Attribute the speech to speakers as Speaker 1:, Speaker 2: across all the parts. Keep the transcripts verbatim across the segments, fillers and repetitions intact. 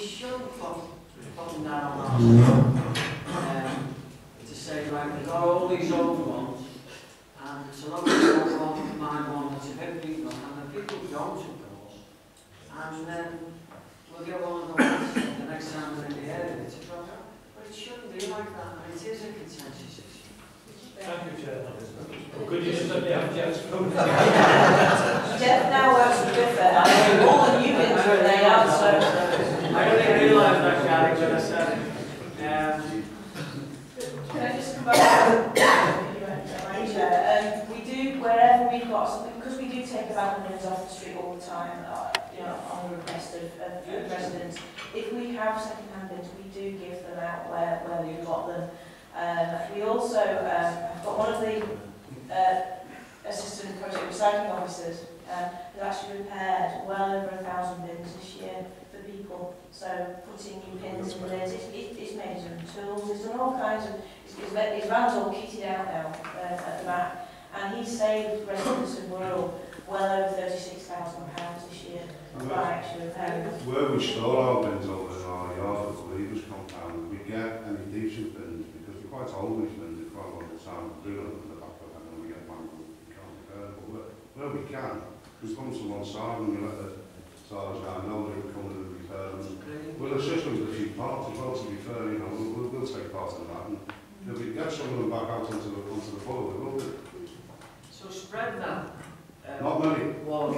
Speaker 1: shouldn't put, put them down on our um, to say, right, we've got all these old ones, and so long as we don't want my one that's a bit big one, and the people don't, of course, and then we'll get one of the ones the next time we're in the area to drop out. But it shouldn't be like that, and it is a contentious issue.
Speaker 2: Thank you, Chair. Well, could you just let me have Jeff's phone?
Speaker 3: Jeff now works with Biffa, and all the new bits where they are, so...
Speaker 1: I didn't realise that, Gary, when I said it. Um,
Speaker 3: Can I just come back to Chair? Um, we do, wherever we've got something, because we do take abandonments off the street all the time, uh, you know, on the request of, of, of residents. If we have second-hand bins, we do give them out where, where we've got them. Um, we also um, have got one of the uh, assistant project recycling officers um, has actually repaired well over a thousand bins this year for people. So putting new pins in lids, it's, it, it's made his own tools, it's done all kinds of, his, his, his van's all kitted out now uh, at the back, and he's saved residents of Wirral well over thirty-six thousand pounds this year by actually repairing them.
Speaker 4: Where we store our bins over in our yard at the Leaders compound, we get any decent bins because we're quite old, these bins, it's quite a long time, we do them in the back of it and we get one, we can't repair, but where, where we can, we come to one side and we let the stars down, know they can come in and repair them. We'll assist them with a few parts as well, to be fair, you know, we'll, we'll, we'll take part in that, and if we get some of them back out onto the, onto the floor, we will do.
Speaker 1: so spread that. Um,
Speaker 4: Not many.
Speaker 1: Well,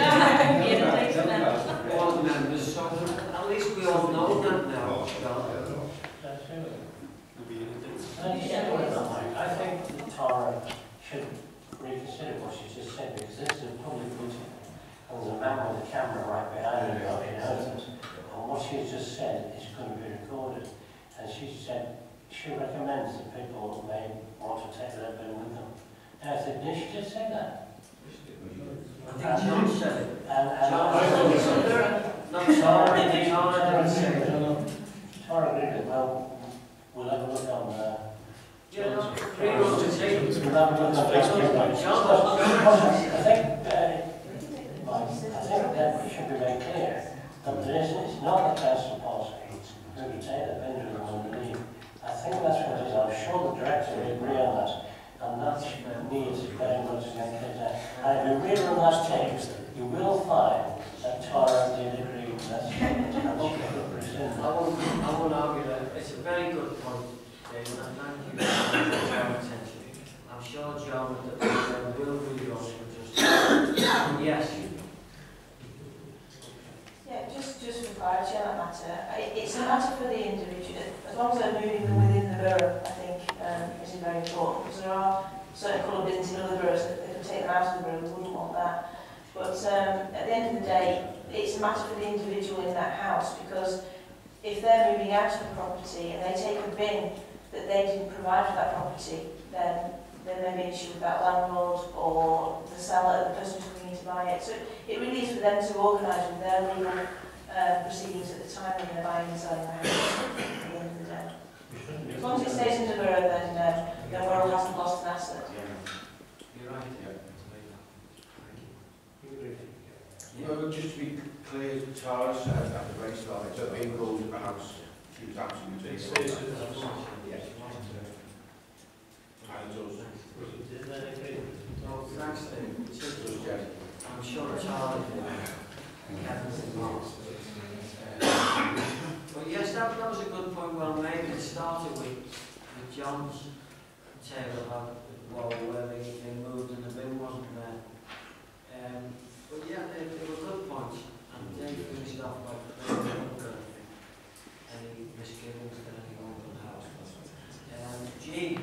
Speaker 3: Yeah,
Speaker 1: all members, so at least we all know that now.
Speaker 2: I think that Tara should reconsider what she just said, because this is a public meeting, and there's a man with a camera right behind her, she knows it, and what she's just said is going to be recorded, and she said she recommends that people may want to take their bin with them. Now, did she just say that?
Speaker 1: I think John said it.
Speaker 2: And, and
Speaker 1: John
Speaker 2: also,
Speaker 1: said it. No, sorry, I think John didn't say it.
Speaker 2: Tara agreed, well, we'll have a look on uh,
Speaker 1: Yeah, no, three rows to take.
Speaker 2: we'll have a look on Facebook.
Speaker 1: John,
Speaker 2: I think, uh, Mike, I think that we should be very clear that there is, it's not the council policy to retain the vendor on the leave. I think that's what it is. I'm sure the director will agree on that. And that needs very much to get cleared out. And if you read on that text, you will find that Tara did agree with that.
Speaker 1: I won't, I won't argue that. It's a very good point, David, and thank you for your attention. I'm sure John that uh, will be on just yes.
Speaker 3: Yeah, just, just for clarity on that matter, it, it's a matter for the individual. As long as they're moving them within the borough, I think um, is very important, because there are certain colour bins in other boroughs that they can take them out of the borough, we wouldn't want that. But um, at the end of the day, it's a matter for the individual in that house, because if they're moving out of the property and they take a bin that they didn't provide for that property, then there may be an issue with that landlord or the seller, the person who's coming to buy it. So it really is for them to organise with their legal uh, proceedings at the time when they're buying and selling the house at the end of the day. As long as it stays in the borough, then, uh, then Wirral hasn't lost an asset.
Speaker 1: You're right.
Speaker 5: Yeah. Well, just to be clear, Tara said at the very start, it's a main road of the house. She was absolutely
Speaker 2: It
Speaker 5: taken.
Speaker 2: says it as well.
Speaker 5: Yes. And it does.
Speaker 1: So thanks, Dave.
Speaker 5: It does, Jeff.
Speaker 1: I'm sure Charlie Kevin's involved. But yes, that, that was a good point. Well, maybe it started with, with John's tale about well, where they, they moved and the bin wasn't there. Um, but yeah, they, they were good points. And Dave finished off by clearing up any misgivings that anyone could have. Um, G.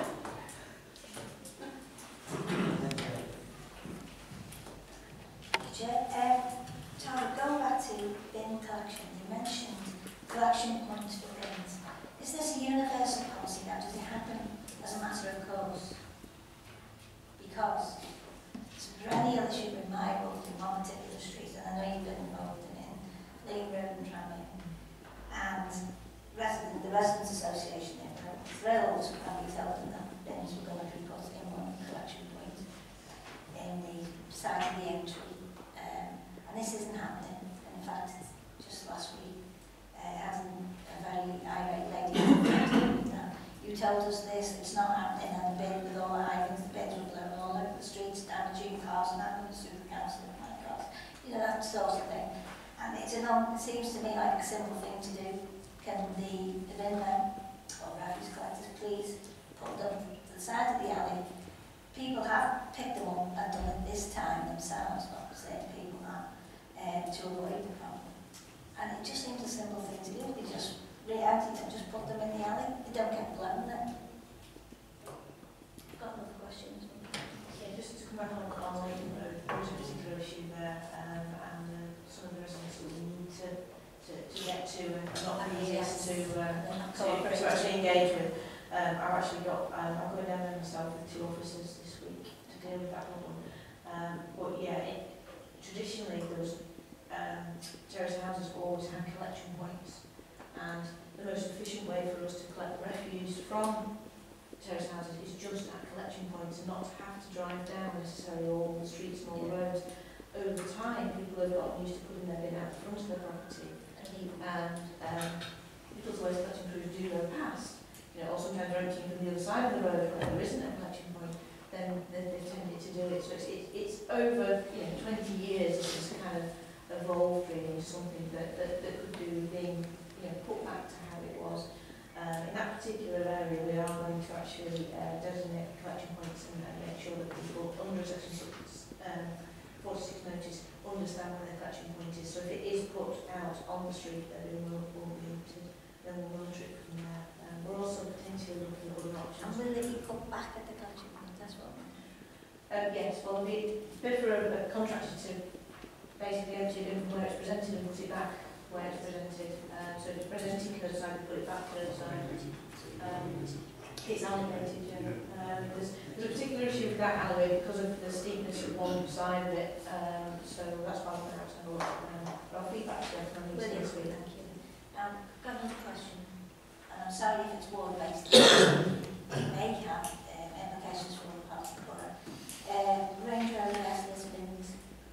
Speaker 6: Uh, Tara, going back to bin collection, you mentioned collection points for bins. Is this a universal policy now? Does it happen as a matter of course? Because it's perennial issue in my ward in one particular street, and I know you've been involved in it, Lane Road and Tramway, and resident, the Residents Association in were thrilled when we told them that bins were going to be put in one collection point in the side of the entry. Um, and this isn't happening. In fact, just last week, told us this, it's not happening, and the bin with all the items, the bins were blown all over the streets, damaging cars, and I'm going to sue the council of my cars. You know, that sort of thing. And it's a non, it seems to me like a simple thing to do. Can the, the bin men, or refuse collectors, please put them to the side of the alley? People have picked them up and done it this time themselves, not saying people have, um, to avoid the problem. And it just seems a simple thing to do. They just re-empty them, just put them in the alley. They don't get blown then. I've got another question.
Speaker 3: Yeah, just to come back on, on Leighton Road, there is a particular issue there, um, and uh, some of the residents that we need to, to, to get to, and not the easiest to, uh, to, to actually engage with. Um, I've actually got, um, I'm going down there myself with two officers this week to deal with that problem. Um, but yeah, it, traditionally there was, um, terrace houses always had collection points, and the most efficient way for us to collect the refuse from terrace houses is just at collection points, and not to have to drive down necessarily all the streets and all the roads. Over time, people have gotten used to putting their bin out the front of their property, and um, because the waste collection crews do go past, you know, or sometimes they're emptying from the other side of the road where there isn't a collection point, then they, they've tended to do it. So it's, it, it's over, you know, twenty years this has kind of evolved really into something that, that, that could do being, you know, put back to how it was. Um, in that particular area, we are going to actually uh, designate collection points and, and make sure that people under section six, um, forty-six notice understand where their collection point is. So if it is put out on the street, then it will, will be limited. Then we'll monitor it from there. Um, we're also potentially looking at other
Speaker 6: And
Speaker 3: options.
Speaker 6: will they be put back at the collection point as well?
Speaker 3: Um, yes, well, we prefer a, a contractor to basically empty it in from where it's presented and put it back where it's presented. Um, so if it's presented curbside, we put it back curbside. Um, it's allocated, yeah. Um, there's, there's a particular issue with that alleyway because of the steepness of one side of it. Um, so that's why I'm going to have to have a look. Um, but I'll feedback to them from
Speaker 6: Brilliant,
Speaker 3: this week.
Speaker 6: thank you. Um, got another question. And I'm sorry if it's ward-based. It may have um, implications for other parts of the borough. Um, Range Road West bins.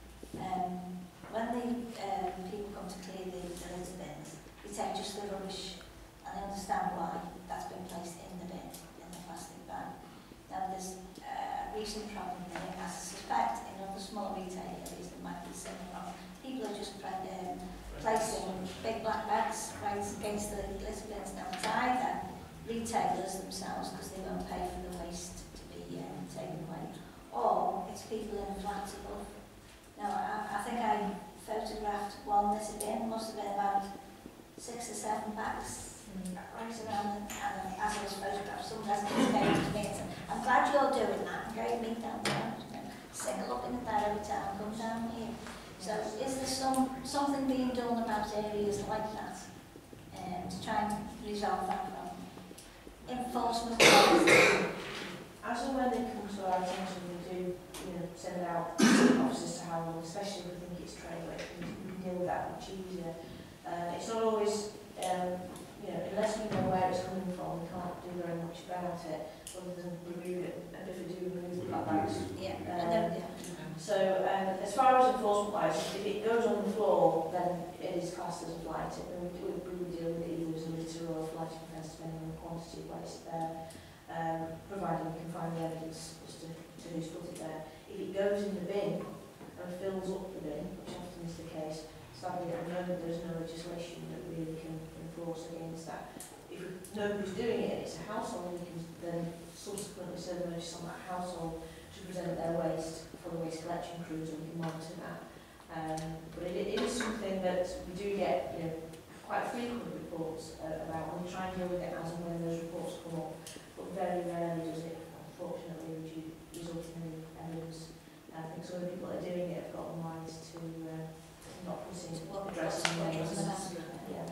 Speaker 6: Um, when the um, people come to clear the, the litter bins, they take just the rubbish, and I understand why that's been placed in the bin, in the plastic bag. Now there's uh, a recent problem there, I suspect in other small retail areas there might be a similar problem. People are just um, placing big black bags right against the litter bins. Now it's either retailers themselves, because they won't pay for the waste to be um, taken away, or it's people in flats above. Now, I, I think I photographed one litter bin, must have been about six or seven bags mm. right around, and, and as I was photographed, some residents came to me and said, I'm glad you're doing that, and gave me down there, single up in the Barrow town, come down here. So is there some something being done about areas like that um, to try and resolve that problem? Enforcement wise?
Speaker 3: As and when they come to our attention, we do, you know, send out officers to Harold, especially if we think it's trailer. We can deal with that much easier. Uh, it's not always, um, you know, unless we know where it's coming from, we can't do very much about it, other than remove it, and if we do remove the black bags.
Speaker 6: Yeah,
Speaker 3: Um,
Speaker 6: I know, yeah.
Speaker 3: So, um, as far as enforcement-wise, if it goes on the floor, then it is classed as a flight. And we, we, we would deal with it either as a litter or a flighting offence, depending on the quantity of waste there. Um, providing we can find the evidence as to, to who's put it there. If it goes in the bin and fills up the bin, which often is the case, sadly at the moment there's no legislation that really can enforce against that. If we know who's doing it and it's a household, we can then subsequently serve notice on that household to present their waste for the waste collection crews, and we can monitor that. Um, but it, it is something that we do get, you know, quite frequent reports uh, about, and we try and deal with it as and when those reports come up. But very rarely does it, unfortunately, result in any evidence. I think some of the people that are doing it have got the minds to uh, not put in addresses and names. Yeah.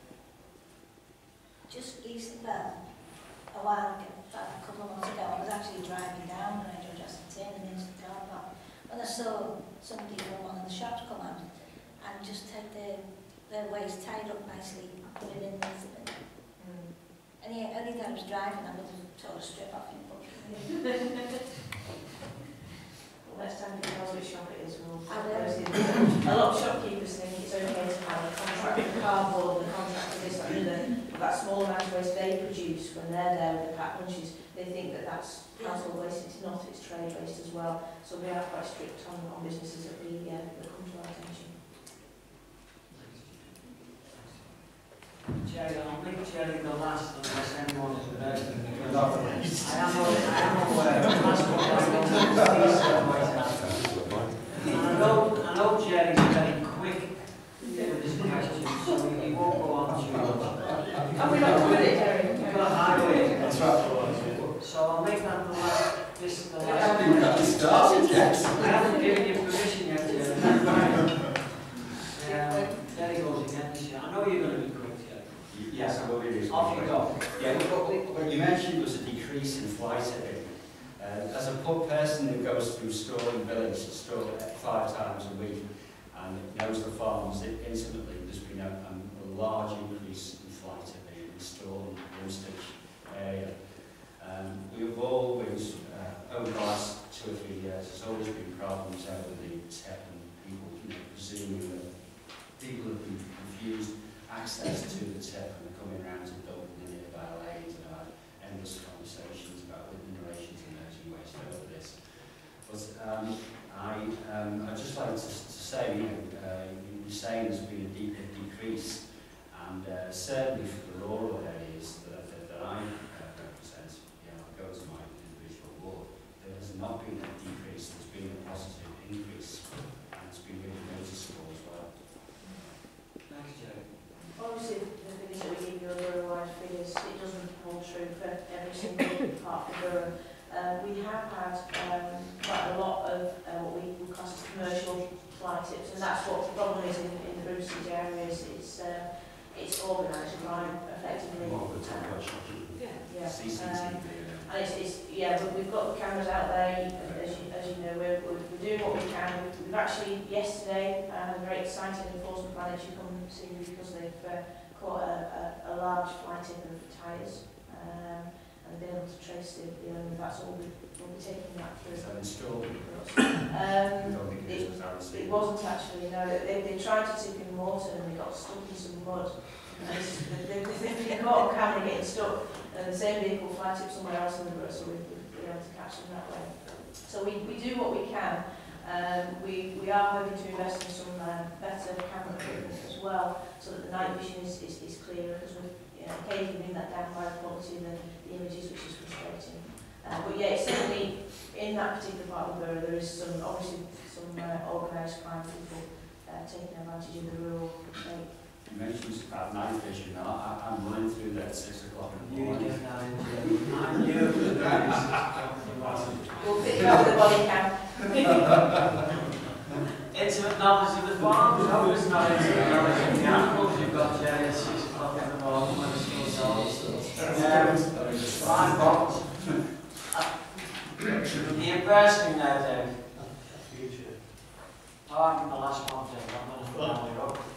Speaker 6: Just east of that, a while ago, a couple of months ago, I was actually driving down and I just turning into the car park, and I saw somebody from one of the shops come out and just take their, their waste tied up nicely and put it in the bin.
Speaker 3: Mm.
Speaker 6: And he, only that I was driving, I would have tore a strip off him.
Speaker 3: Well, next time you tell us which shop it is, we'll
Speaker 6: I will.
Speaker 3: a lot of shopkeepers think it's okay to have a contract with cardboard and a contract with this, and the, that small amount of waste they produce when they're there with the packed lunches, they think that that's household waste. It's not, it's trade waste as well. So we are quite strict on, on businesses that we uh, that come to our attention.
Speaker 1: Jerry, I'll make Jerry the last unless anyone is ready. I am I am aware of the last one. I know, I know Jerry's very quick with his questions, so he won't go on too much.
Speaker 3: And we're not good at it, Jerry.
Speaker 1: We've got a highway.
Speaker 5: That's right.
Speaker 1: So I'll make that the last, this the
Speaker 5: I
Speaker 1: last
Speaker 5: haven't even got
Speaker 1: question.
Speaker 5: started yet.
Speaker 1: I haven't given you permission yet, Jerry. Um, there he goes again this year. I know you're going to be quick, Jerry.
Speaker 7: Yes, I will be doing.
Speaker 1: Off you go.
Speaker 7: Yeah, what, what you mentioned was a decrease in fly tipping. Uh, as a pub person who goes through Stirling Village, store five times a week, and knows the farms intimately, there's been a, a large increase in fly tipping in Stirling, Woolwich area. Um, we've always, uh, over the last two or three years, there's always been problems over the tip and people, you know, presuming that people have been confused access to the tip and are coming around to dump in the nearby lanes, and I've had endless conversations about Regeneration and emerging waste over this. But um, I, um, I'd just like to, to say, you know, uh, you're saying there's been a deep decrease, and uh, certainly for the rural areas that, that, that I uh, represent, you know, I go to my individual ward, there has not been a decrease, there's been a positive increase, and it's been really noticeable as well.
Speaker 1: Thanks, Jerry.
Speaker 3: Obviously, the figures that we give you are borough-wide figures. It doesn't hold true for every single part of the borough. Uh, we have had um, quite a lot of uh, what we would class as commercial fly tips, and that's what the problem is in, in the Bruce's areas. It's uh, it's organised crime, effectively. Yeah.
Speaker 7: C C T V.
Speaker 3: Um, and it's, it's yeah, but we've got the cameras out there. As you, as you know, we're, we're, we're doing what we can. We've, we've actually yesterday uh, had a very exciting enforcement plan that you come and see because they've uh, caught a, a, a large fly tip of tyres. Um, and been able to trace the, the owner. That's all we, we'll be taking that through.
Speaker 7: Is that installed?
Speaker 3: Um,
Speaker 7: Don't think it
Speaker 3: it,
Speaker 7: is, I was
Speaker 3: it wasn't actually, no. They, they tried to tip in water and they got stuck in some mud. And it's, they, they, they've been caught on camera getting stuck. And the same vehicle fly tipped somewhere else in the borough, so we've, we've been able to catch them that way. So we, we do what we can. Um, we, we are hoping to invest in some uh, better camera equipment as well, so that the night vision is, is, is clearer, because we've you know, occasionally been that down by the quality of the, the images, which is frustrating. Uh, but yeah, it's certainly in that particular part of the borough, there is some, obviously, some uh, organised crime people uh, taking advantage of the rural shape.
Speaker 7: You mentioned about night vision. I, I, I'm running through there at six o'clock in the
Speaker 1: You
Speaker 7: morning.
Speaker 1: get that into I knew that.
Speaker 3: We'll pick up the body cam.
Speaker 1: Intimate knowledge of the farm, no, it's not intimate knowledge of the animals. You've got Jerry at six o'clock in the morning when the school's on. Fine box. The embarrassing now, Dave. Oh, I'm the last one, Dave. I'm going to follow you up.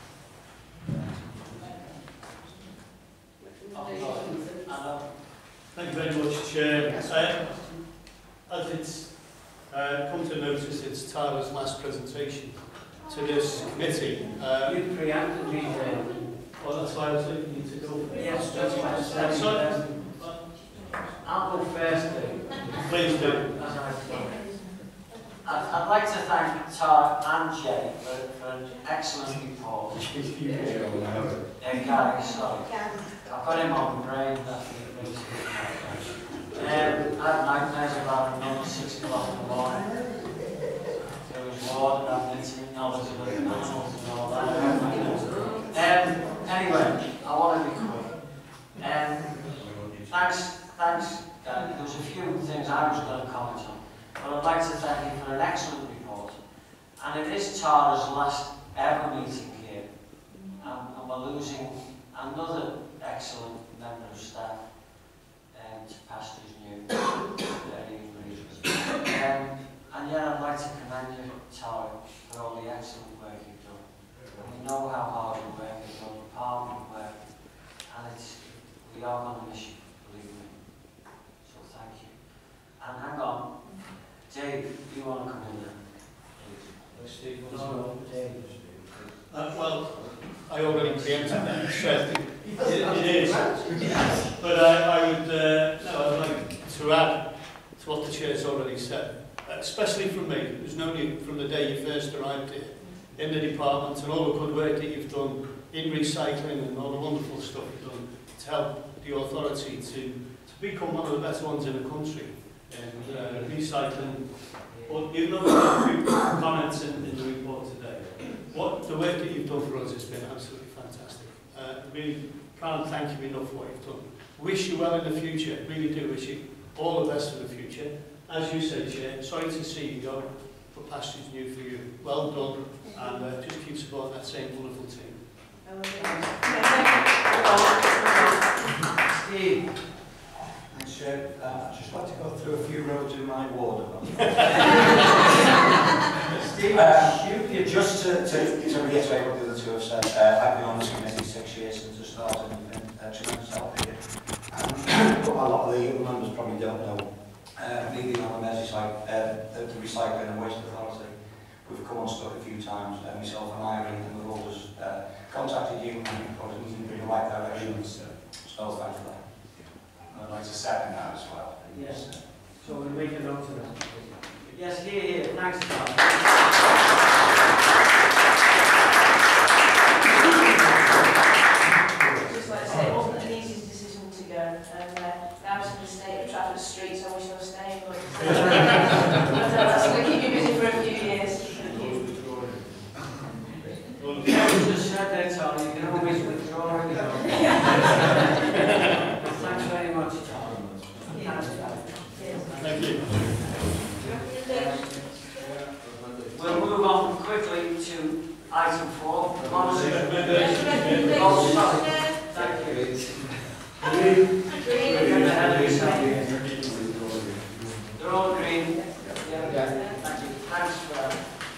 Speaker 8: Thank you very much, Chair. Uh, as it's uh, come to notice, it's Tyler's last presentation to this committee. Um,
Speaker 1: You preempted me, Dave.
Speaker 8: well, that's why I was looking you to go first.
Speaker 1: Yes, that's what I said.
Speaker 8: Sorry?
Speaker 1: I'll go first, Dave.
Speaker 8: Please do.
Speaker 1: As I thought. I'd, I'd like to thank Tar and Jay for, for an excellent report. Yeah, Gary, sorry. I've got him on the brain. That's it, basically. Um, I had nightmares about another six o'clock in the morning. There was water, I had intimate knowledge of the animals and all that. Um, anyway, I want to be quick. Um, thanks, thanks, Gary. There was a few things I was going to comment on. But I'd like to thank you for an excellent report. And it is Tara's last ever meeting here. Um, and we're losing another excellent member of staff um, to pastures new. Very um, and yeah, I'd like to commend you, Tara, for all the excellent work you've done. We know how hard you work at your department work, and it's, we are going to miss you, believe me. So thank you. And hang on. Dave, do you want to come in there?
Speaker 8: Steve, no, Dave. Uh, well, I already preempted that. So, It is. But I, I would, uh, no, I'd like to add to what the Chair's already said, especially from me. It was known you from the day you first arrived here in the department, and all the good work that you've done in recycling and all the wonderful stuff you've done to help the authority to, to become one of the better ones in the country. And uh, recycling, but even though there are a few comments in, in the report today, what the work that you've done for us has been absolutely fantastic. Uh, really can't thank you enough for what you've done. Wish you well in the future, really do wish you all the best for the future. As you said, Chair, sorry to see you go, but pasture's new for you. Well done, and uh, just keep supporting that same wonderful team.
Speaker 9: Steve. Thanks, Chair. Uh, I'd just like to go through a few roads in my ward. Steve, uh, you, just to, to, to reiterate what the other two have said, uh, I've been on this committee six years since I started in uh, Children's Health here. And a lot of the other members probably don't know, uh, me being on the Merseyside, uh, the, the Recycling and Waste Authority, we've come unstuck a few times, uh, myself and Irene, and we've always uh, contacted you and you've probably moved in the right direction. So thanks for that.
Speaker 10: I'd like to second that as well.
Speaker 1: Yes. So we'll make a note of that. Yes, here, here. Thanks, Tom.
Speaker 3: Just like I say, it wasn't an easy decision to go, and uh, now it's in the state of Trafford Street, so I wish I was staying, but that's going to keep you busy for a few years. Thank you.
Speaker 1: Well, you just said there, Tom, you can always withdraw it. Thanks very much, Tom.
Speaker 8: Thank you.
Speaker 1: We'll move on quickly to item four. Policy.
Speaker 8: Recommendation.
Speaker 1: Oh, sorry. Thank you. They're all green. Yeah. Thank you. Thanks for that.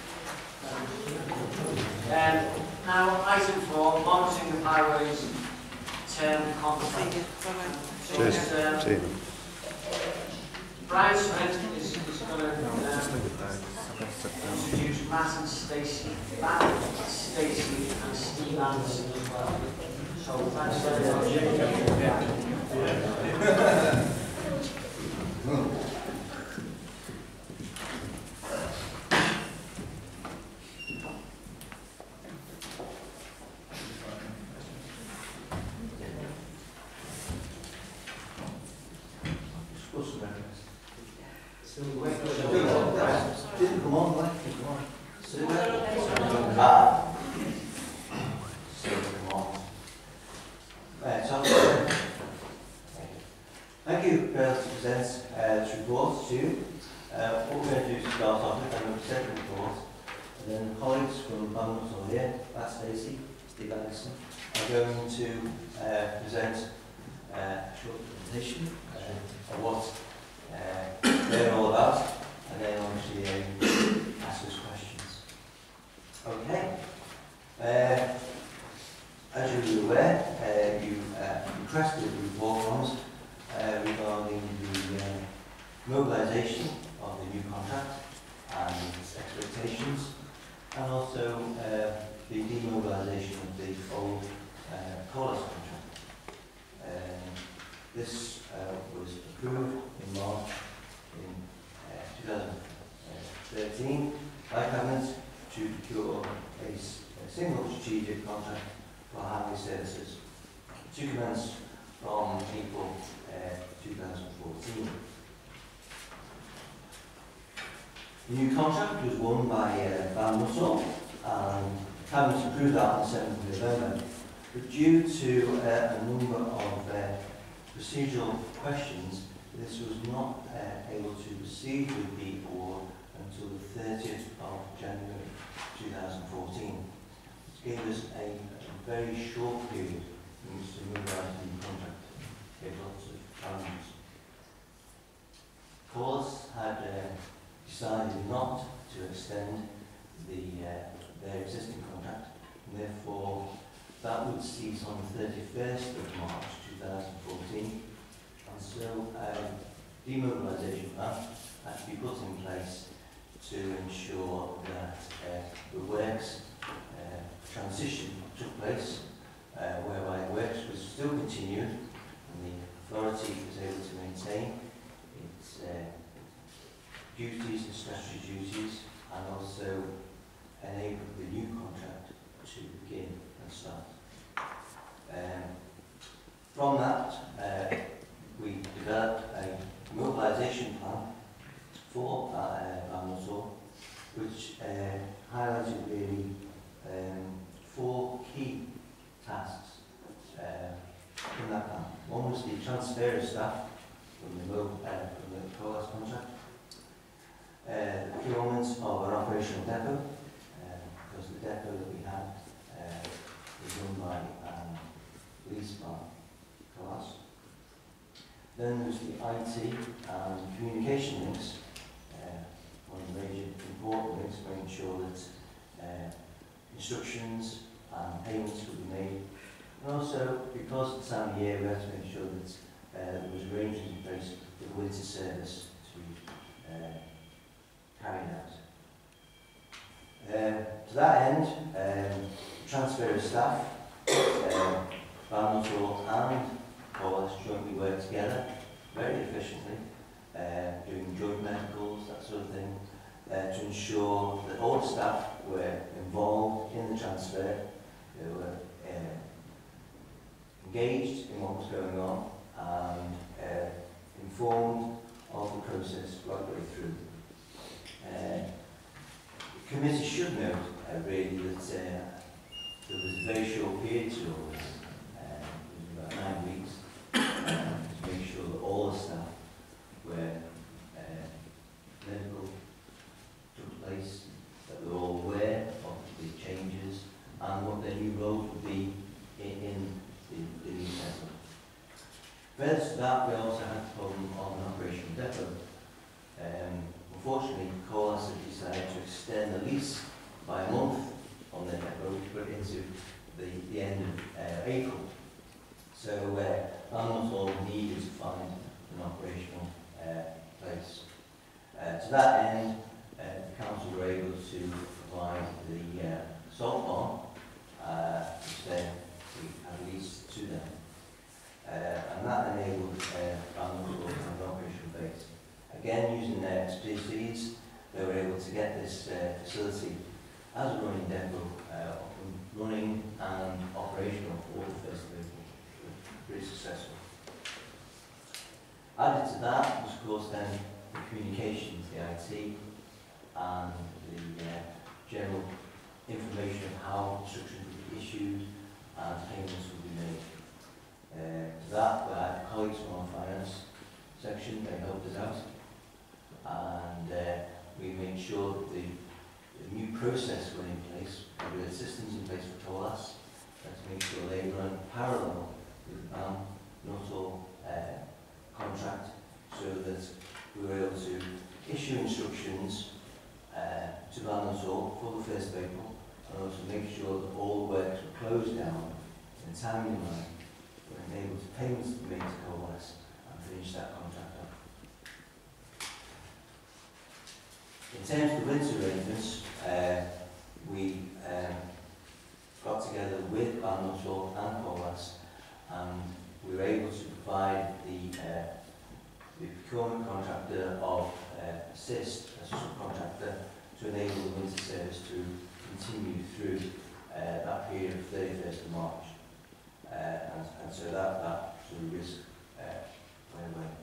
Speaker 1: Um, now, item four, monitoring of highways term contract. So, um, Brian Smith is, is going to um, introduce Matt and Stacey, Matt, Stacey and Steve Anderson as well. So thanks very much.
Speaker 9: Didn't come on, like, come on. Ah. Come on. Right, so, thank you, Bill, to present uh, this report to you. Uh, what we're going to do is start off with, I'm going to present the report, and then colleagues from Banner's over here, Matt Stacey, Steve Anderson, are going to uh, present uh, a short presentation uh, of what uh, they're all about, and then obviously uh, ask us questions. Okay. Uh, as you're aware, uh, you uh, requested a report from us uh, regarding the uh, mobilisation of the new contract and its expectations, and also uh, the demobilisation of the old uh, Chorus contract. Um, this uh, was approved in March in uh, two thousand thirteen by Cabinet to procure a, a single strategic contract for highway services to commence from April uh, two thousand fourteen. The new contract was won by uh, Van Russell, and Cabinet approved that on the seventh of November. But due to uh, a number of uh, procedural questions, this was not uh, able to proceed with the award until the thirtieth of January two thousand fourteen. This gave us a, a very short period in which to move out of the new contract. It gave lots of challenges. Chorus had uh, decided not to extend the, uh, their existing contract, and therefore that would cease on the thirty-first of March two thousand fourteen, and so a demobilisation plan had to be put in place to ensure that uh, the works uh, transition took place, uh, whereby works was continued, and the authority was able to maintain its uh, duties and statutory duties, and also enable the new contract to begin and start. Um, from that, uh, we developed a mobilisation plan for uh, Balmoral, which uh, highlighted really um, four key tasks uh, in that plan. One was the transfer of staff from the, mo uh, from the Colas contract, uh, the procurement of an operational depot, uh, because the depot that we had uh, was run by um, leased by Colas. Then there was the I T and communication links, uh, one of the major important links, making sure that uh, instructions and payments would be made. And also, because of the time of year, we had to make sure that uh, there was arrangements in place for the winter service to be uh, carried out. Uh, to that end, um, transfer of staff, uh, Balmoral and Colas jointly work together very efficiently, uh, doing joint medicals, that sort of thing, uh, to ensure that all the staff were involved in the transfer, they were uh, engaged in what was going on, and uh, informed of the process right the way through. Uh, the committee should note uh, really that uh, there was a very short period to all this, uh, it was about nine weeks, uh, to make sure that all the staff were uh, medical took place, that they were all aware of the changes and what their new roles would be in, in the, the new setup. Further to that, we also had the problem of an operational depot. Um, unfortunately, Colas had decided to extend the lease by a month on their depot to put it into the, the end of uh, April. So uh, Balmoral needed to find an operational uh, place. Uh, to that end, uh, the council were able to provide the uh, salt barn, uh, which then we had leased to them. Uh, and that enabled uh, Balmoral to have an operational base. Again, using their expertise, they were able to get this uh, facility as a running depot, uh, up and running and operational for the first of April. Very successful. Added to that was, of course, then the communications, the I T, and the uh, general information of how instructions would be issued and payments would be made. Uh, to that, we had colleagues from our finance section, they helped us out, and uh, we made sure that the, the new process went in place, with the systems in place for Colas, to make sure they run parallel with the BAM, not all uh, contract, so that we were able to issue instructions uh, to Balmoral for the first of April, and also make sure that all the works were closed down in a timely manner, were enabled to payments to be made to Colas and finish that contract up. In terms of the winter arrangements, uh, we um, got together with Balmoral and Colas, and we were able to provide the, uh, the procurement contractor of uh, assist as a subcontractor to enable the winter service to continue through uh, that period of thirty-first of March. Uh, and, and so that, that sort of risk uh, went away.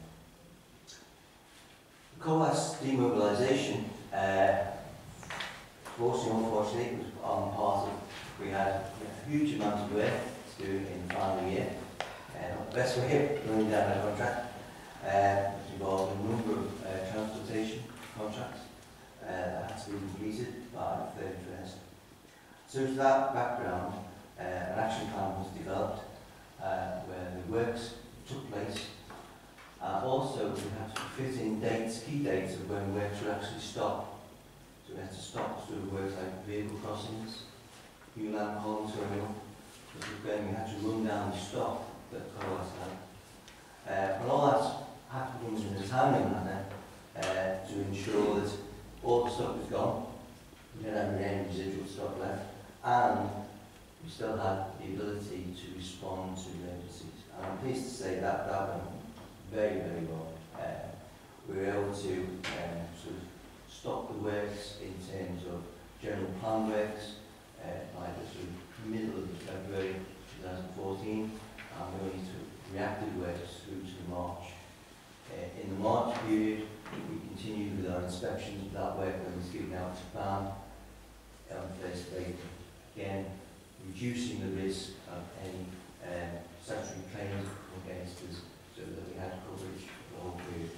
Speaker 9: The Colas demobilisation, uh, fortunately, unfortunately, was on part of, we had a huge amount of work to do in the final year. Uh, not the best way of running down a contract. Uh, it involved a number of uh, transportation contracts uh, that had to be completed by the thirty-first. So to that background, uh, an action plan was developed uh, where the works took place. Uh, also, we had to fit in dates, key dates of when works would actually stop. So we had to stop sort of works like vehicle crossings, new land holding terminal. So again, we had to run down the stock that Colas had. Uh, and all that had to be done in a timely manner uh, to ensure that all the stock was gone, we didn't have any residual stock left, and we still had the ability to respond to emergencies And I'm pleased to say that that went very, very well. Uh, we were able to um, sort of stop the works in terms of general plan works uh, by the sort of middle of February twenty fourteen, and we only took reactive works through to March. Uh, in the March period, we continued with our inspections of that work that was given out to plan on the first of April. Again, reducing the risk of any um, statutory claims against us so that we had coverage for the whole period.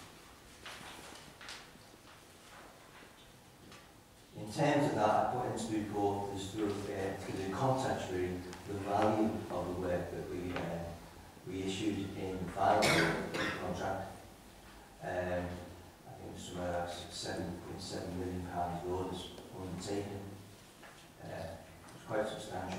Speaker 9: In terms of that, I put into the report is through, uh, through the context really, the value of the work that we uh, we issued in the final contract. Um, I think somewhere like seven point seven million pounds was undertaken. Uh, it was quite substantial.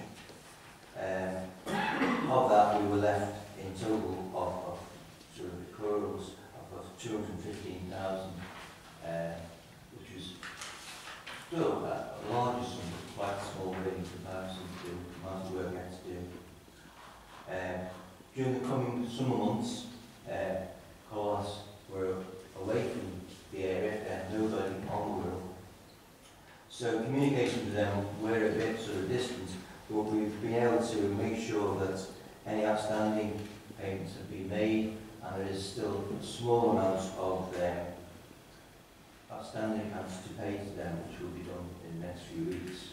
Speaker 9: Um, of that, we were left in total of, of sort of accruals of two hundred fifteen thousand, uh, which was still a larger sum, but quite small really in comparison to the amount of work we had to do. Um, during the coming summer months, uh, cars were away from the area, and nobody on the road. So communication with them were a bit sort of distant, but we've been able to make sure that any outstanding payments have been made, and there is still small amounts of um, outstanding accounts to pay to them, which will be done in the next few weeks.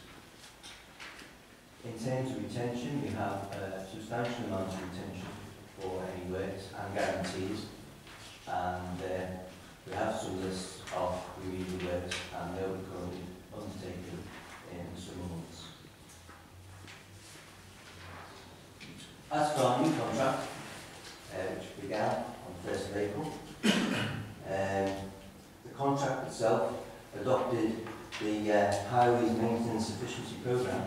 Speaker 9: In terms of retention, we have a substantial amount of retention for any works and guarantees, and uh, we have some lists of remedial works, and they'll be currently undertaken in the summer months. As for our new contract, uh, which began on the first of April, um, the contract itself adopted the uh, Highways Maintenance Efficiency Programme,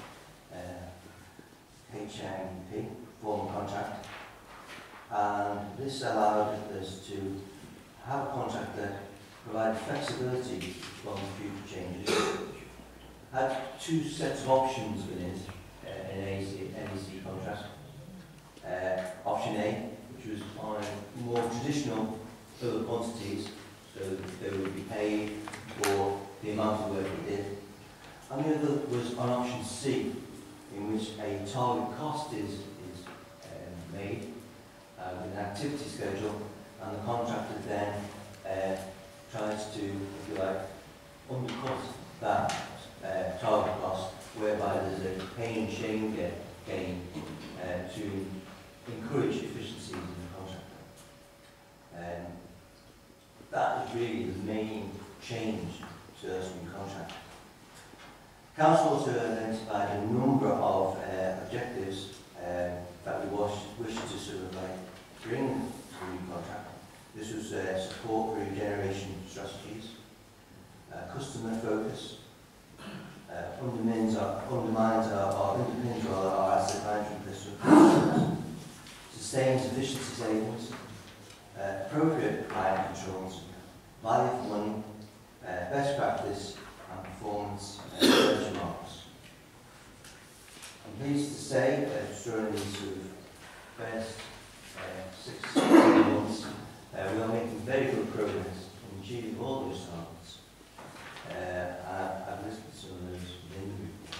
Speaker 9: uh, H M E P, formal contract, and this allowed us to have a contract that provided flexibility from future changes. Had two sets of options within it uh, in an N E C contract. Uh, option A, which was on more traditional filler quantities, so that they would be paid for the amount of work we did. And the other was on option C, in which a target cost is, is um, made uh, with an activity schedule, and the contractor then uh, tries to, if you like, undercut that uh, target cost, whereby there's a pay and shame gain uh, to encourage efficiencies in the contract. Um, that is really the main change to this new contract. Council also identified a number of uh, objectives uh, that we wish, wish to sort of like bring to the new contract. This was uh, support for regeneration strategies, uh, customer focus, uh, undermines our, undermines our, our underpins our, our asset management systems, sustains efficiency savings, uh, appropriate client controls, value for money, uh, best practice, and performance uh, benchmarks. I'm pleased to say that during these sort of first uh, six, seven months, uh, we are making very good progress in achieving all those targets. Uh, I, I've listed some of those within the report.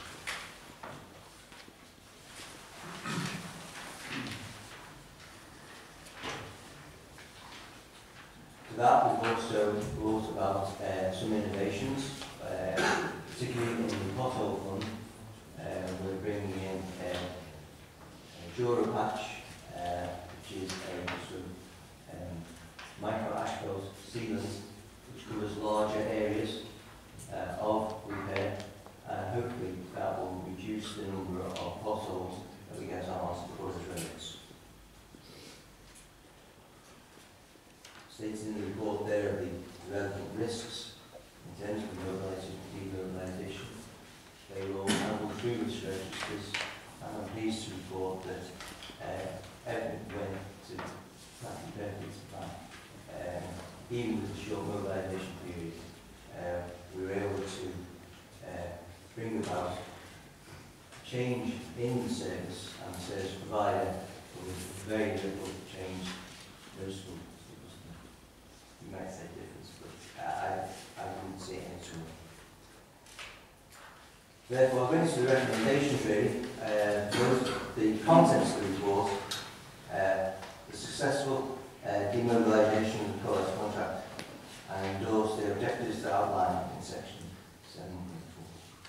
Speaker 9: To that, we've also brought about uh, some innovations, uh, particularly in the pothole fund. Uh, we're bringing in uh, a Jura patch, uh, which is a sort of um, micro asphalt sealant, which covers larger areas uh, of repair, and hopefully that will reduce the number of potholes that we get on our tourist roads. Stated in the report there are the relevant risks in terms of mobilisation and demobilisation. They will handle through this registers, and I'm pleased to report that uh, everything went to practically perfect plan. Um, even with the short mobilisation period, uh, we were able to uh, bring about change in the service and the service provider with very little change, noticeable to the customer. You might say difference, but I, I wouldn't see it at all. Therefore, going to the recommendations really, uh, both the contents of the report, uh, the successful uh, demobilisation of the college contract, and endorse the objectives that are outlined in section seven point four.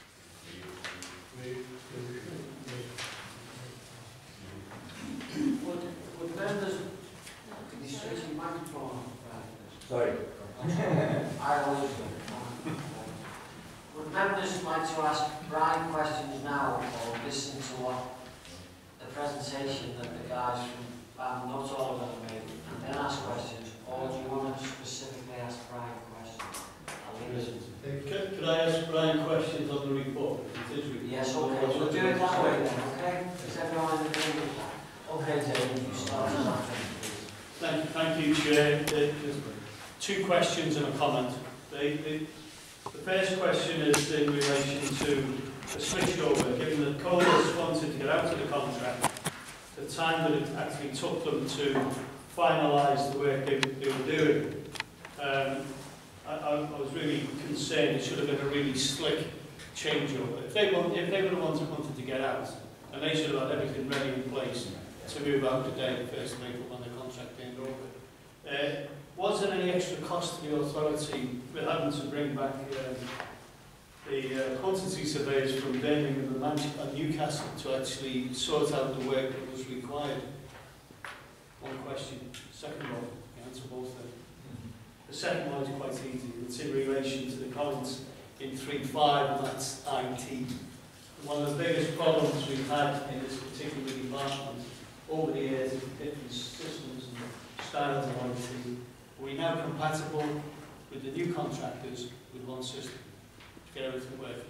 Speaker 1: Would, would members, could you switch your microphone on?
Speaker 9: Sorry.
Speaker 1: I always do. Would members like to ask Brian questions now, or listen to what the presentation that the guys from BAM, not all of them made, and then ask questions, or do you want to specifically ask Brian questions? I'll leave it.
Speaker 8: Could, could I ask Brian questions on the report? It is report.
Speaker 1: Yes, okay, we'll do it that way then, okay? Is everyone in agreement with that? Okay, David, you start us off, please.
Speaker 8: Thank, thank you, Chair. There- There's two questions and a comment. The, the, the first question is in relation to the switchover. Given that Colas wanted to get out of the contract, the time that it actually took them to finalise the work they, they were doing, um, I, I, I was really concerned it should have been a really slick changeover. If they, want, if they would have wanted, wanted to get out, and they should have had everything ready in place to move out the day the first of April when the contract came over. Uh, was there any extra cost to the authority with having to bring back um, the uh, quantity surveys from Birmingham and Manchester and Newcastle to actually sort out the work that was required? One question. Second one, you answer both of them. The second one is quite easy. It's in relation to the comments in three point five, and that's I T. One of the biggest problems we've had in this particular department over the years is different systems and styles of I T. Are we now compatible with the new contractors with one system to get everything working?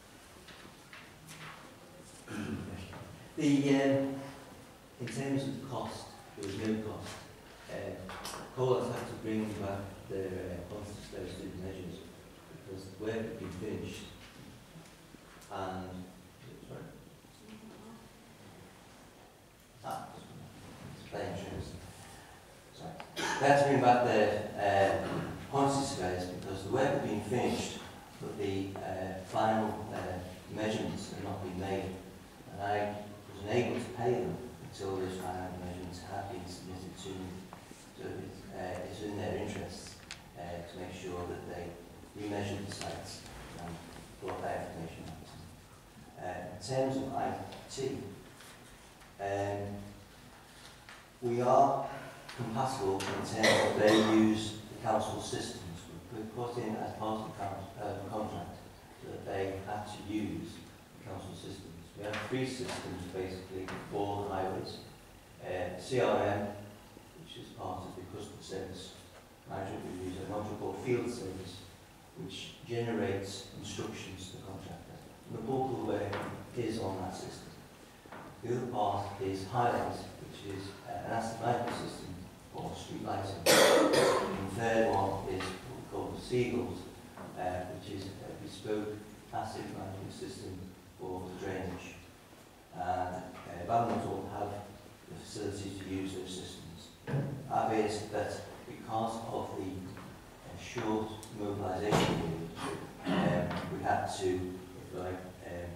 Speaker 9: The, um, in terms of the cost, there was no cost. Uh, Colas had to bring back their uh, quantity measures because the work had been finished and sorry? Ah, it's playing truth. Sorry. They had to bring back their uh, quantity surveys because the work had been finished, but the uh, final uh, measurements had not been made, and I was unable to pay them until those final measurements had been submitted to me. So it, uh, it's in their interests uh, to make sure that they remeasured the sites and brought that information out to them. Uh, in terms of I T, um, we are compatible in terms of they use the council systems. We put in as part of the council, uh, contract that they had to use the council systems. We have three systems basically for the highways. Uh, C R M, which is part of the customer service management, we use a module called field service, which generates instructions to the contractor. And the bulk of the work is on that system. The other part is highlights, which is uh, an asset management system for street lighting. And the third one is what we call the Seagulls, uh, which is a bespoke asset management system for drainage. And uh, Balmont will have the facility to use those systems. Our view is that because of the uh, short mobilisation period, um, we had to, if you like, um,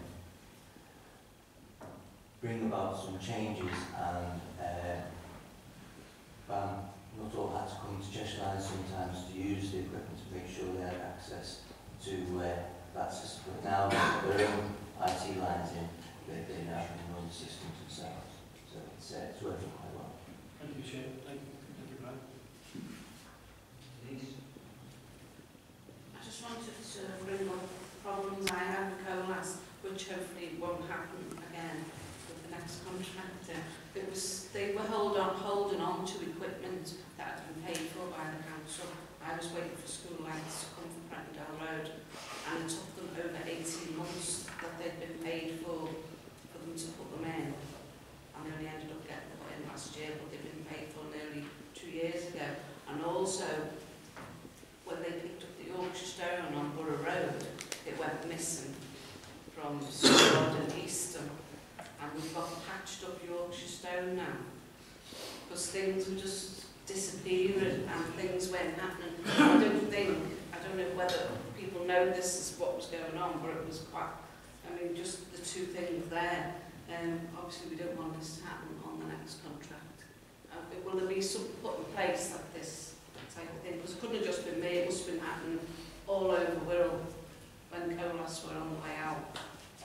Speaker 9: bring about some changes, and uh, BAM not all had to come to Cheshire Line sometimes to use the equipment to make sure they had access to uh, that system. But now with their own I T lines in, they, they now can run the systems themselves. So it's, uh, it's working quite well.
Speaker 8: Thank you, Chair. Thank you, Thank you Brian.
Speaker 1: Please.
Speaker 11: I just wanted to bring up problems I had with Colas, which hopefully won't happen again with the next contractor. It was, they were hold on, holding on to equipment that had been paid for by the council. I was waiting for school lights to come from Brentdale Road, and it took them over eighteen months that they'd been paid for, for them to put them in. And only ended up getting them in last year, but they'd been paid for nearly two years ago. And also, when they picked up the Yorkshire Stone on Borough Road, it went missing from Scotland and Easton, and we've got patched up Yorkshire Stone now. because things were just disappearing and things weren't happening. I don't think, I don't know whether people know this is what was going on, but it was quite, I mean, just the two things there. Um, obviously, we don't want this to happen on the next contract. Uh, will there be something put in place like this type of thing? Because it couldn't have just been me, it must have been happening all over Wirral when Colas were on the way out.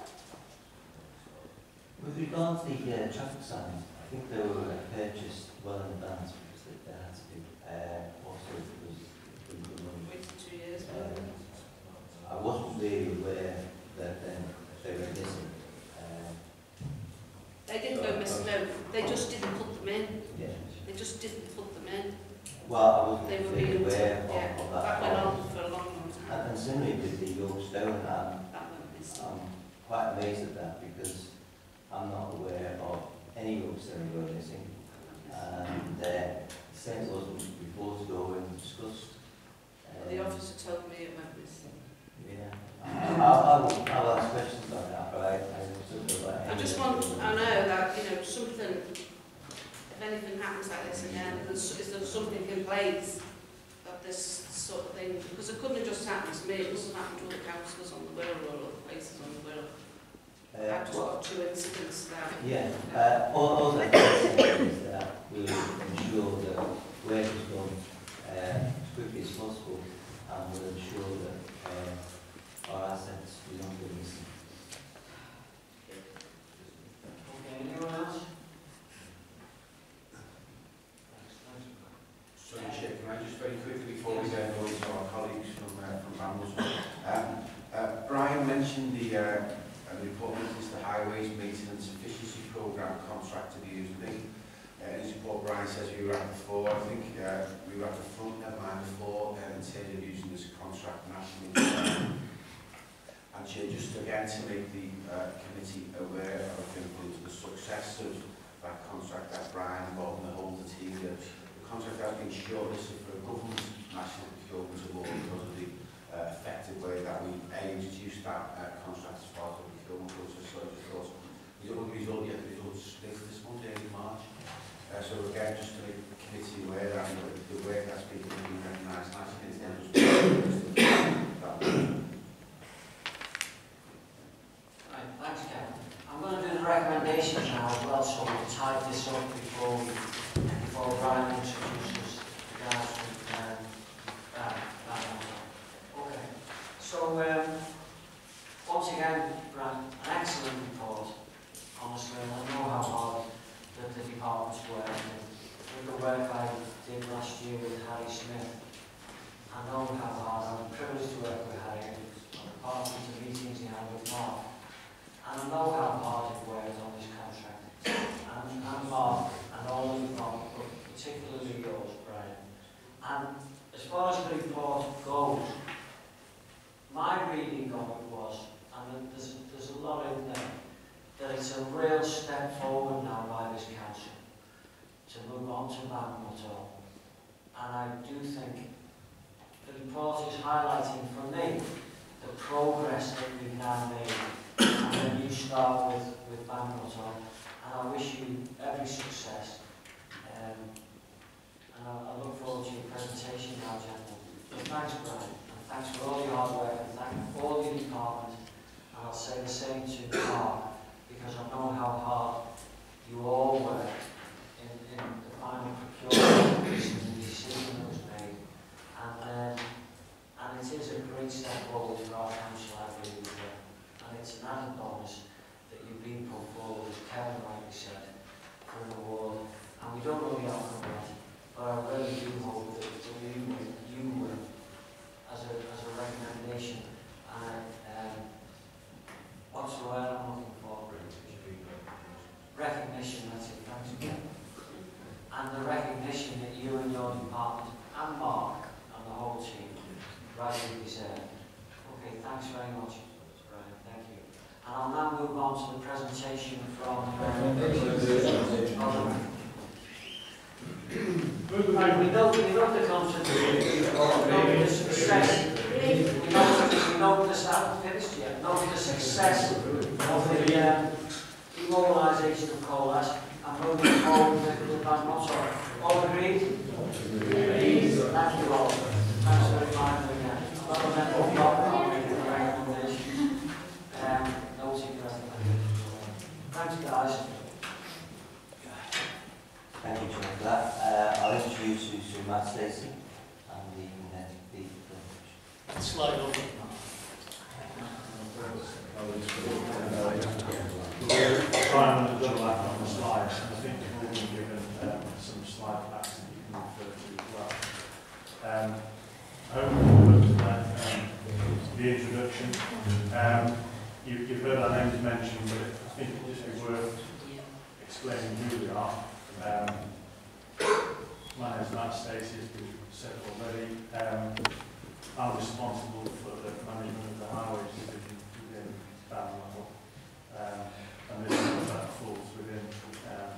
Speaker 9: With regard to the uh, traffic signs, I think they were uh, purchased well in advance because they, they had to be. Uh, also, it was it was money.
Speaker 11: Waited two years.
Speaker 9: Um, I wasn't really aware that then they were missing. Um,
Speaker 11: They didn't go missing, no, they just didn't put them in.
Speaker 9: yeah.
Speaker 11: They just didn't put them in.
Speaker 9: Well, I wasn't
Speaker 11: They were
Speaker 9: really
Speaker 11: being
Speaker 9: aware of,
Speaker 11: yeah,
Speaker 9: of
Speaker 11: that
Speaker 9: that.
Speaker 11: went
Speaker 9: problem.
Speaker 11: on for a long, long time.
Speaker 9: And, and similarly with the York Stone, I'm,
Speaker 11: That went missing.
Speaker 9: I'm quite amazed at that because I'm not aware of any York Stone going missing. And uh, the same wasn't reported or even discussed. Um,
Speaker 11: The officer told me it went missing.
Speaker 9: Yeah. I'll, I'll, I'll ask questions about that, but I, I don't know about
Speaker 11: I
Speaker 9: any
Speaker 11: just
Speaker 9: of
Speaker 11: want,
Speaker 9: the-
Speaker 11: I know that, you know, something, if anything happens like this again, there's, is there something in place of this sort of thing? Because it couldn't have just happened to me, it must have happened to other councillors on the Wirral or other places on the Wirral.
Speaker 9: Uh,
Speaker 11: I've just
Speaker 9: well,
Speaker 11: got two incidents now.
Speaker 9: yeah, uh, all, all that is that we ensure that work is done uh, as quickly as possible and we'll ensure that uh, our assets do not go missing.
Speaker 1: Okay, anyone else?
Speaker 5: Sorry, Chair, can I just very quickly, before we then go into our colleagues from, uh, from Rambles, um, uh, Brian mentioned the uh, uh, report is the Highways Maintenance Efficiency Programme contract to be used. I think uh, in his report, Brian says we were at the floor. I think uh, we were at the front, never mind the floor, uh, in terms of using this contract nationally. And Chair, just again to make the uh, committee aware of the success of that contract that Brian involved in the whole of the team. The contract has been shortlisted for a government national procurement award because of the uh, effective way that we A, introduced that uh, contract as part of the procurement process. So I just thought we don't result yet, the results this, this month, early March. Uh, so again, just to make the committee aware that you know, the work that's been done being recognised nationally is then just
Speaker 1: Right, thanks, Kevin. I'm going to do the recommendations now as well, so we'll tie this up before we, before Brian introduces the guys from um, that, that one. Okay. So, um, once again, Brian, an excellent report, honestly, and I know how hard that the departments work. And with the work I did last year with Harry Smith, I know how hard, I'm privileged to work with Harry, and part of the meetings he had with Mark. And I know how hard you've worked on this contract. And, and Mark, and all of you, but particularly yours, Brian. And as far as the report goes, my reading of it was, and there's, there's a lot in there, that it's a real step forward now by this council to move on to Manwater. And I do think the report is highlighting for me the progress that we've now made. And then you start with, with Manwater, and I wish you every success. Um, and I, I look forward to your presentation now, gentlemen. But thanks, Brian, and thanks for all your hard work, and thank all your department. And I'll say the same to Mark, because I know how hard you all work in, in the final procurement and the decision that was made. And, um, and it is a great step forward for our council, I believe, as well. And it's an added bonus that you've been put forward, as Kevin rightly said, for an award. And we don't know the outcome yet, but I really do hope that, that you will, you will, as a, as a recommendation. And um, what's the word I'm looking for? Recognition, that's it, thanks again. And the recognition that you and your department, and Mark, and the whole team, rightly deserve. Okay, thanks very much. And I'll now move on to the presentation from uh, and we know, we know the contribution, we know the success, we know, we know the, I haven't finished yet, know the success of the um, immobilisation of coal ash and moving forward Executive Panel, sorry. All agreed? Agreed. Thank you all. Thanks very much again. Well, then, we'll not make the recommendations. Um, no secret. Thanks, guys.
Speaker 9: Thank you, John, for that. Uh, I'll introduce you to Matt Stacey and the uh, the presentation.
Speaker 8: Slide over.
Speaker 12: Try and double that on the slides. I think you've all been given um, some slide packs that you can refer to as well. Um, I hope you've looked at um, the introduction. Um, you, you've heard our names mentioned, but I think it would just be worth explaining who we are. Um, my name is Matt Stacey, as we've said already. Um, I'm responsible for the management of the highways division within band level. Um, and this is that falls within um,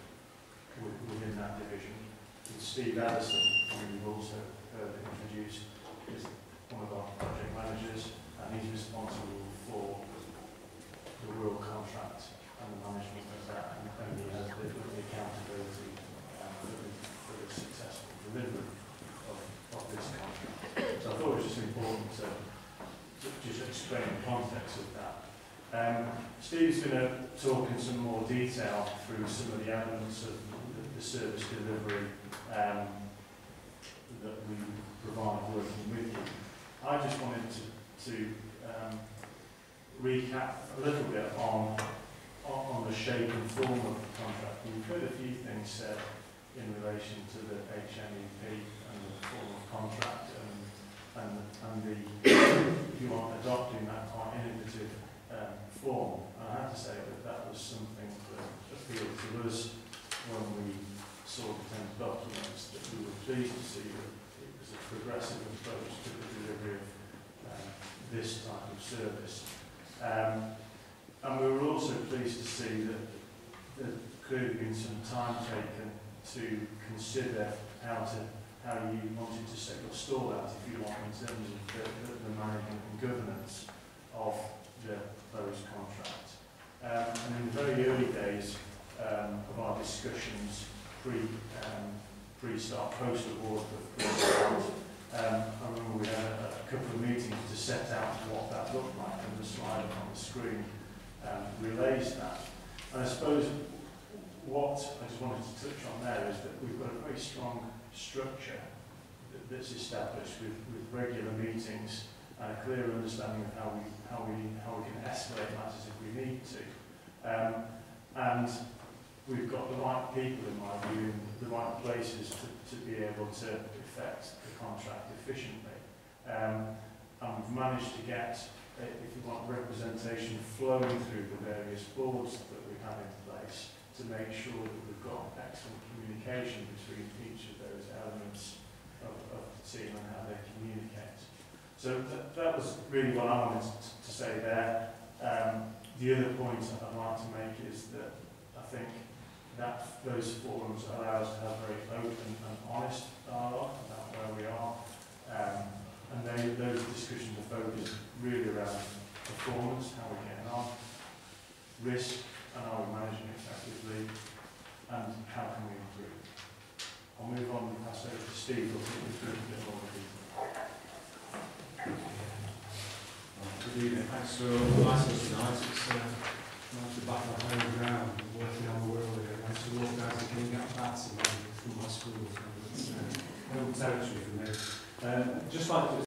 Speaker 12: within that division. And Steve Addison, who we've also heard introduced, is one of our project managers, and he's responsible for the rural contract and the management of that, and, and he has the, the accountability um, for, the, for the successful delivery of, of this contract. So I thought it was just important to, to just explain the context of that. Um, Steve's going to talk in some more detail through some of the elements of the, the service delivery um, that we provide working with you. I just wanted to, to um, recap a little bit on, on, on the shape and form of the contract. We've heard a few things said in relation to the H M E P and the form of contract and, and, and the, if you want, adopting that quite innovative um, form. And I have to say that that was something that appealed to us when we saw the ten documents, that we were pleased to see that it was a progressive approach to the delivery of um, this type of service. Um, and we were also pleased to see that there could have been some time taken to consider how to how you wanted to set your stall out, if you want, in terms of the, the, the management and governance of the those contracts. Um, and in the very early days um, of our discussions, pre um, pre-start, post-award of pre-start, um, I remember we had a, a couple of meetings to set out what that looked like, and the slide on the screen um, relays that. And I suppose what I just wanted to touch on there is that we've got a very strong structure that, that's established with, with regular meetings and a clear understanding of how we how we how we can escalate matters if we need to, um, and we've got the right people, in my view, in the right places to, to be able to effect the contract efficiently, um, and we've managed to get, if you want, representation flowing through the various boards that we have in place to make sure that we've got excellent communication between each of those elements of, of the team and how they communicate. So th that was really what I wanted to, to say there. Um, the other point I'd like to make is that I think that those forums allow us to have very open and honest dialogue about where we are. Um, and they, those discussions are focused really around performance, how we're getting on, risk, and are we managing it effectively, and how can we improve. I'll move on and pass over to Steve, who'll take you through a bit more detail.
Speaker 13: Good evening. Thanks for inviting us tonight. It's uh, nice to be back on home ground, working on the world again. Nice to walk out and getting out bats and from my school. So it's uh, home territory for me. Um, just like to